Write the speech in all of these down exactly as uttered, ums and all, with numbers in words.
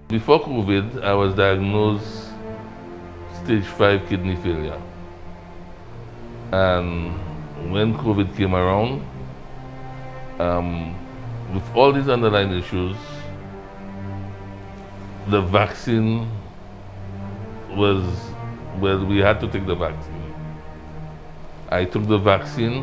Before COVID, I was diagnosed stage five kidney failure. And when COVID came around, um, with all these underlying issues, the vaccine was, well, we had to take the vaccine. I took the vaccine,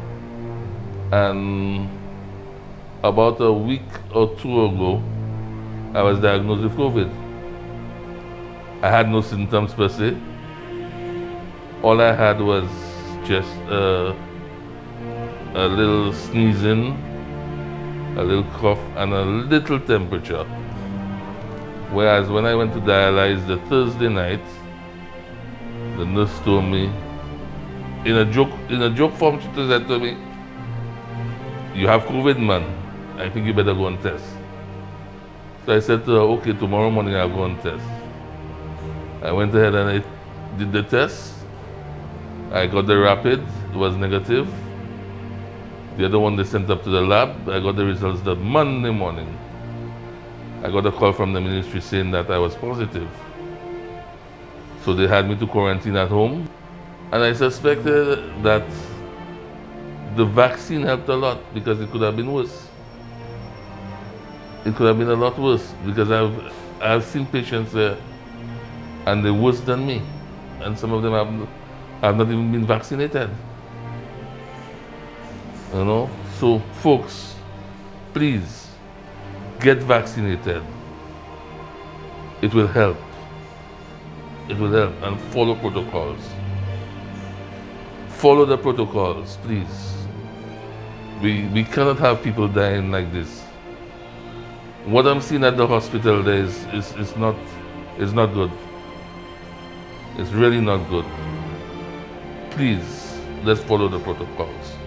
and about a week or two ago, I was diagnosed with COVID. I had no symptoms per se. All I had was just uh, a little sneezing, a little cough, and a little temperature. Whereas when I went to dialyze the Thursday night, the nurse told me, in a joke, in a joke form, she said to me, "You have COVID, man. I think you better go and test." So I said to her, "Okay, tomorrow morning I'll go and test." I went ahead and I did the test. I got the rapid, it was negative. The other one they sent up to the lab, I got the results the Monday morning. I got a call from the ministry saying that I was positive. So they had me to quarantine at home. And I suspected that the vaccine helped a lot because it could have been worse. It could have been a lot worse because I've, I've seen patients there and they're worse than me. And some of them have, have not even been vaccinated. You know? So folks, please get vaccinated. It will help. It will help, and follow protocols. Follow the protocols, please. We, we cannot have people dying like this. What I'm seeing at the hospital there is, is, is, not, is not good. It's really not good. Please, let's follow the protocols.